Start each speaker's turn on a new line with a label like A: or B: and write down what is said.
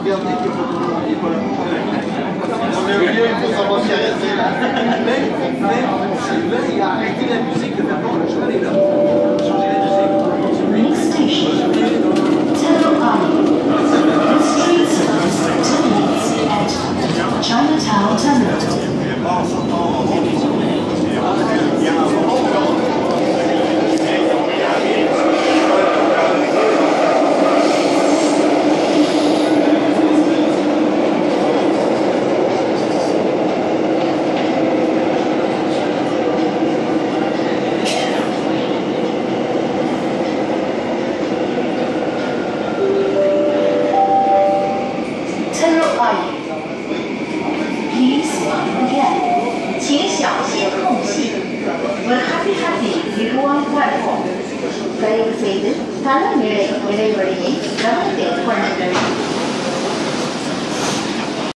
A: regardez que votre nom n'est pas là. On a oublié, il faut savoir s'y arrêter. Là, il a arrêté la musique, le pardon, le cheval est là. Changer la musique.
B: Next station, Tello Island. This train stops for 10 minutes at Chinatown Terminal. Please again. 请小心空隙。We're happy everyone platform. Very excited. Tala mere